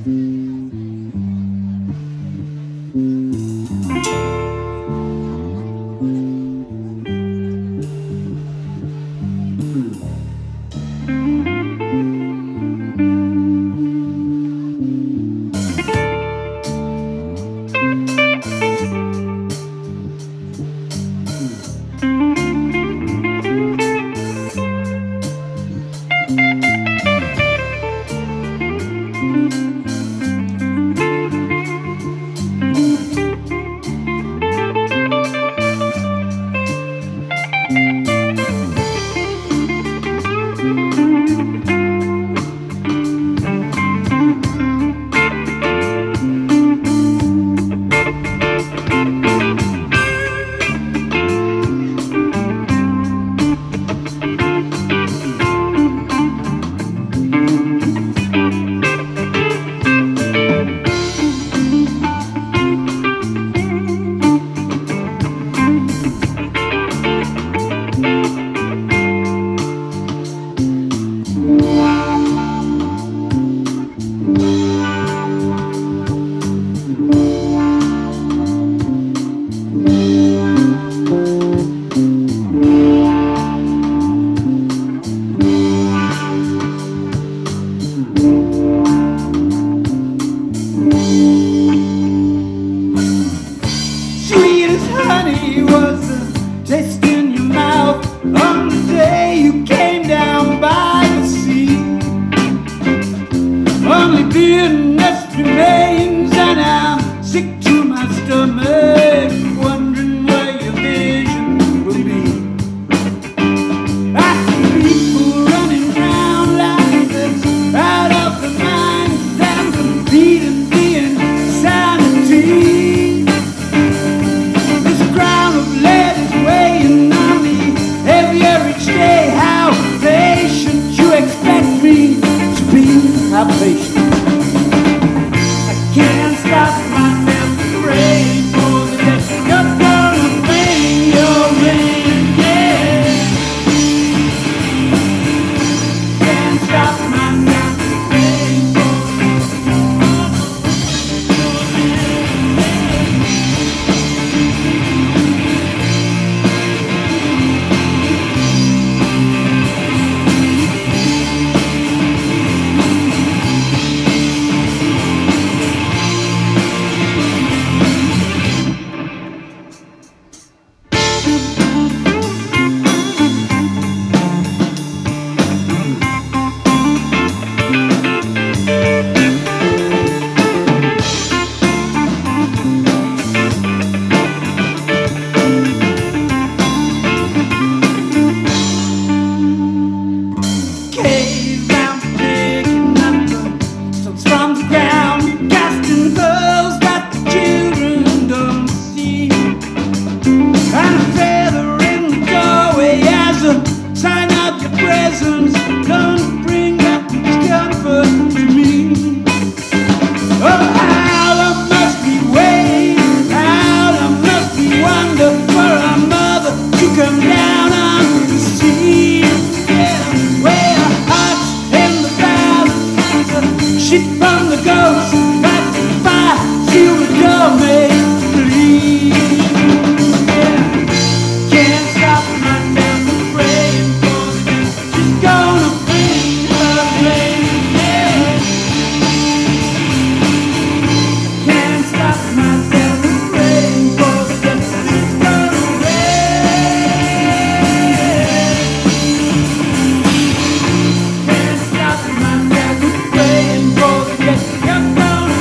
You're gonna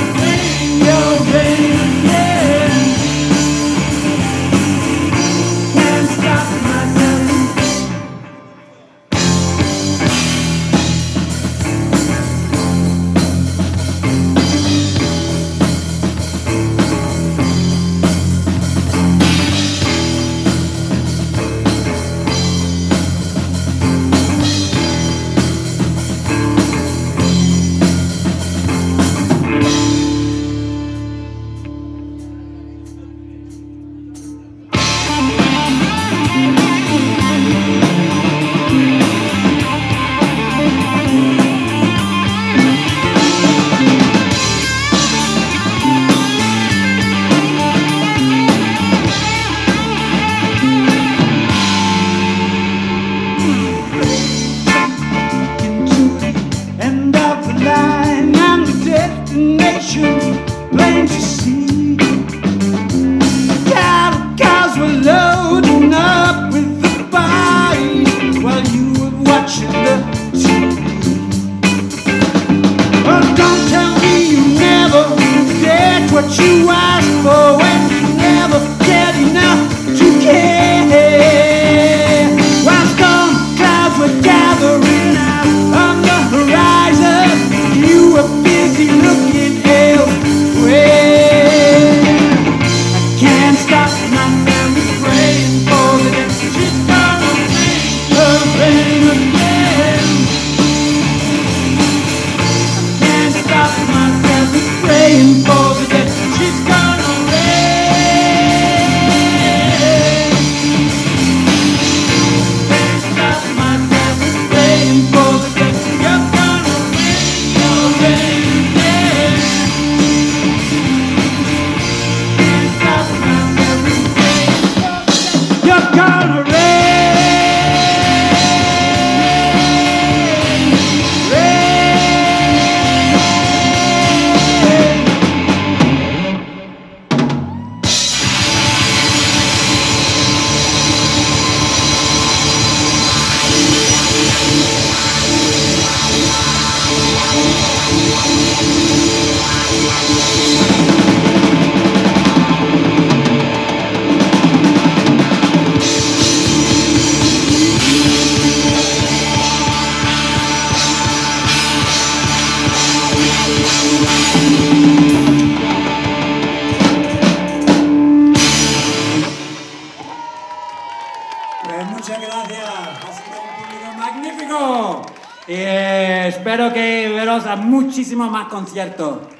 what you ask for when you never get enough to care. While storm clouds were gathering out on the horizon, you were busy looking elsewhere. I can't stop my family praying for the day she's gonna make her rain again. I can't stop my family praying for the day she's gonna rain. Can't stop my family praying for the day you're gonna rain your rain again. Can't stop my family praying for the day you're gonna rain. Pues muchas gracias, ha sido un público magnífico y espero que veros a muchísimos más conciertos.